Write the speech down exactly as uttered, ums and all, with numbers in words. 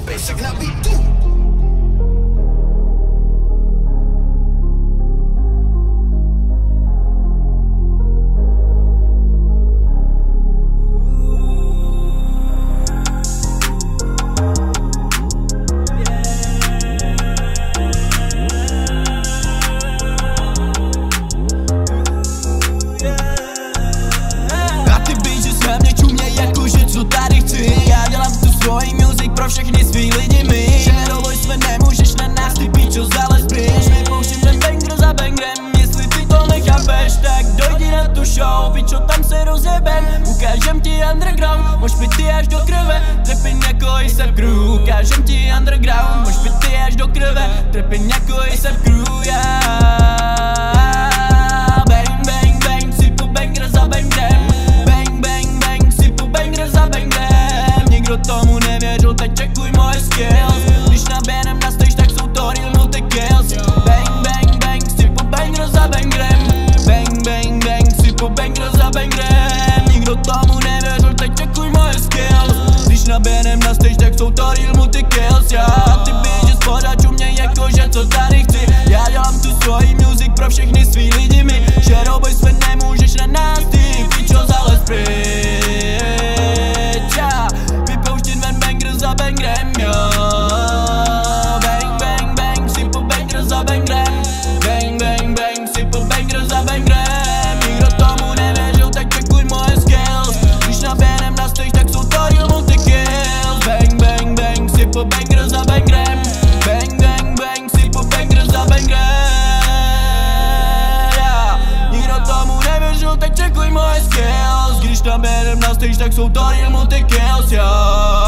bejš jak na beatu. Pro všechny svý lidi my Šeroluj jsme, nemůžeš na nás, ty píčo, zales pryč. My pouštíme banger za bangrem, jestli ty to nechápeš, tak dojdi na tu show, píčo, tam se rozjebem. Ukážem ti underground, mož pít ty až do krve, trepin jako A$ep Crew. Ukážem ti underground, mož pít ty až do krve, trepin jako A$ep Crew, yeah. Bang, bang, bang, sypu banger za bangrem. Bang, bang, bang, sypu banger za bangrem. Nikdo tomu nevěřil, teď čekuj moje skills. Když naběhnem na stage, tak jsou to real multi-kills. Bang, bang, bang, sypu banger za bangrem. Bang, bang, bang, sypu banger za bangrem. Nikdo tomu nevěřil, teď čekuj moje skills. Když naběhnem na stage, tak jsou to real multi-kills, yeah. Ty běži spořáč u mě jakože co tady chci. Já dělám tu svoji music pro všechny svý lidi my. Šeroboj své, nemůžeš na nás, ty píčo, zales pryč, yeah. Vypouštěn ven banger za bangrem, jo. Bang, bang, bang, sypu banger za bangrem. Bang, bang, bang, sypu banger za bangrem. Nikdo tomu nevěřil, tak čekuj moje skills. Když naběhnem na stage, tak jsou to real multi-kills. Bang, bang, bang, sypu banger za bangrem. Bang, bang, bang, sypu banger za bangrem, yeah. Nikdo tomu nevěřil, tak čekuj moje skills. Když naběhnem na stage, tak jsou to real multi-kills, yeah.